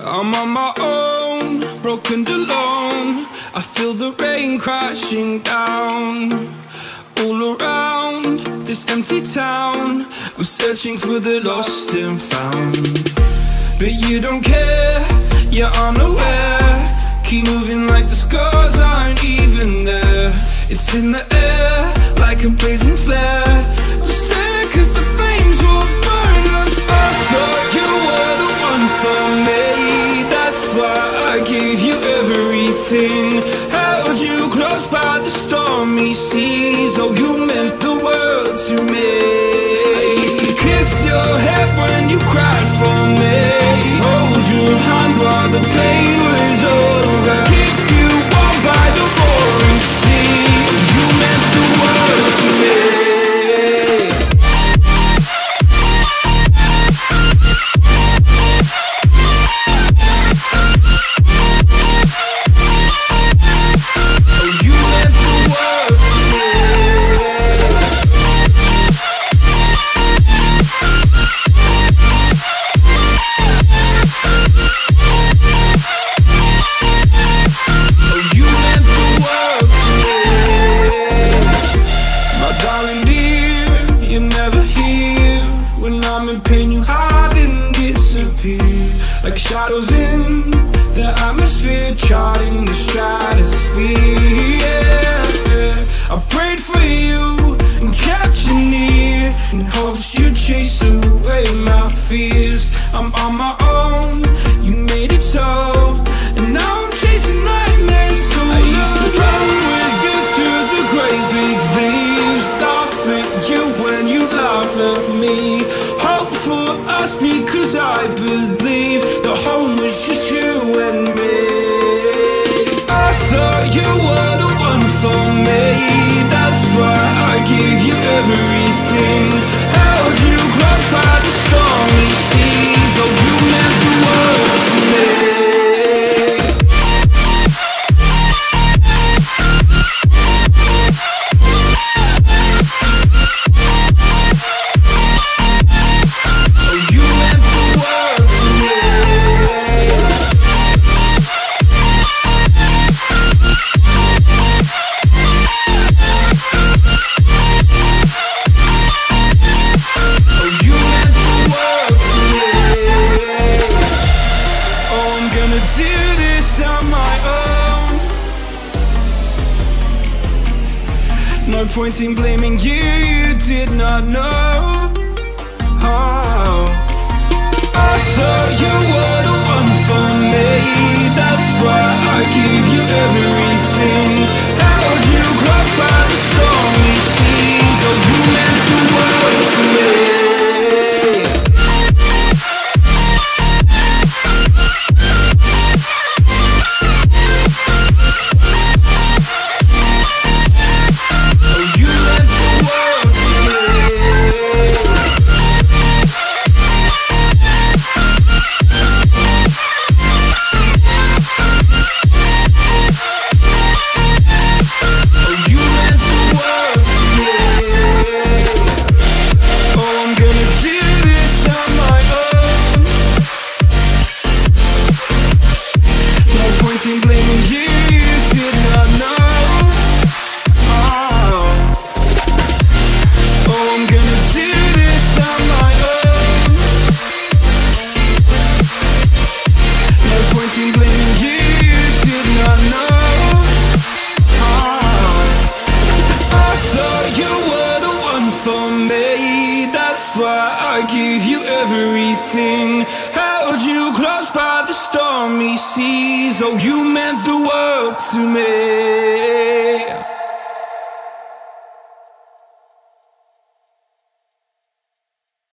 I'm on my own, broken and alone. I feel the rain crashing down all around this empty town. I'm searching for the lost and found, but you don't care, you're unaware. Keep moving like the scars aren't even there. It's in the air like a blazing flare. Just stare, cause the flames will burn us. I thought you were the one for me, that's why I gave you everything. Held you close by the stormy seas. Oh, you meant the world to me. I used to kiss your head when you cried for me, hold your hand while the pain was over, keep you warm by the roaring sea. You meant the world to me. Like shadows in the atmosphere, charting the stratosphere. Yeah. I prayed for you and kept you near, in hopes you'd chase away my fears. I'm on my own, you made it so, and now I'm chasing nightmares through. I used to run with you through the great big leaves, laugh at you when you laugh at me. Hope for us because I believe the home was just you and me. I thought you were the one for me, that's why I gave you everything. Held you close by the stormy seas. Oh, you meant the world to me. No point in blaming you, you did not know. Oh, I thought you were the one for me, that's why I gave you everything. Held you close by the stormy seas. Oh, you meant the world to me. That's why I gave you everything. Held you close by the stormy seas. Oh, you meant the world to me.